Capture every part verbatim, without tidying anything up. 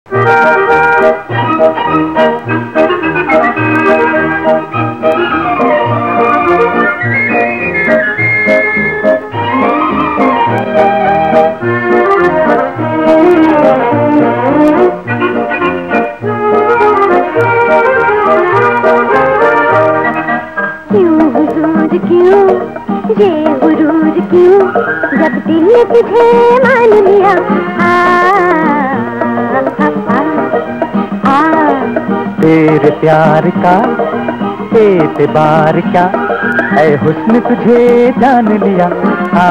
क्यों ये गुरूर क्यों, जब दिल ने तुझे मान लिया। आ, आ, आ, आ। तेरे प्यार का एतबार क्या, ऐ हुस्न तुझे जान लिया। आ,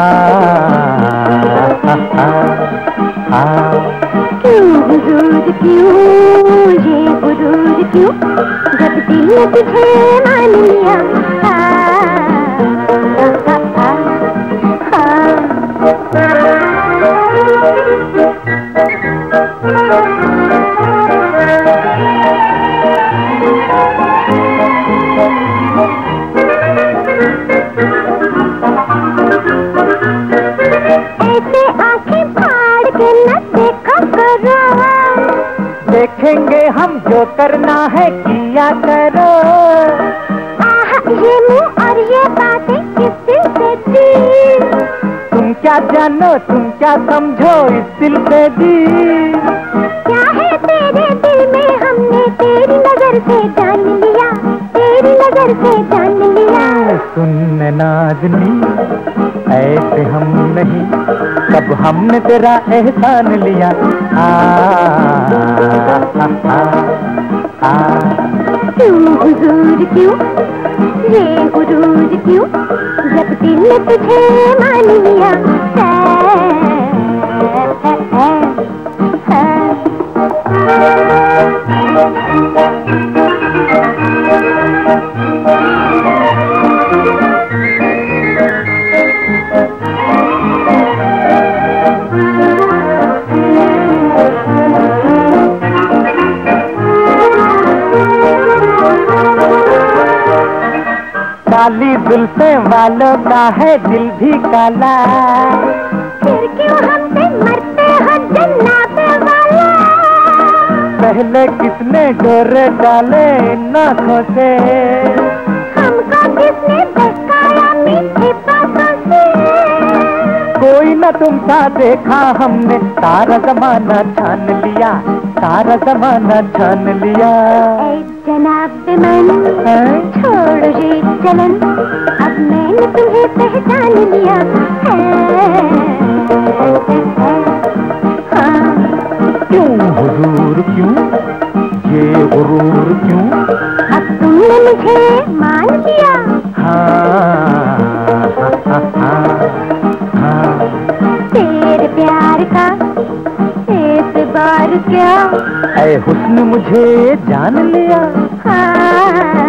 आ, आ, आ, आ। क्यों गुरूर क्यों ये गुरूर क्यों, जब दिल ने तुझे मान लिया। आ, ऐसे आंखें फाड़ के न देखा करो, देखेंगे हम जो करना है किया करो। आह ये मुंह और ये बातें किस दिल से दी, तुम क्या जानो तुम क्या समझो इस दिल से दी। क्या है तेरे दिल में हमने तेरी नजर से जान लिया, तेरी नजर से जान लिया। सुन नाज़नी ऐसे हम नहीं, कब हमने तेरा एहसान लिया। आ, आ, आ, आ, आ। क्यों हुजूर क्यों ये गुरूर क्यों, जब दिल ने तुझे मान लिया। काली जुल्फे वालों का है दिल भी काला, फिर क्यों हमसे मरते हो जन्नत वाला। पहले किसने डोरे डाले इन आँखों से, हमको किसने बहकाया मीठी बातों से। कोई न तुम सा देखा हमने, सारा जमाना छान लिया, सारा जमाना छान लिया। ऐ जनाब मन छोड़ो ये चलन, अब मैंने तुम्हें पहचान लिया। हाँ। क्यों हुजूर क्यों ये गुरूर क्यों, अब तुमने मुझे मान लिया। हाँ, हाँ, हाँ, हाँ। तेरे प्यार का एतबार क्या, ऐ हुस्न मुझे जान लिया। हाँ।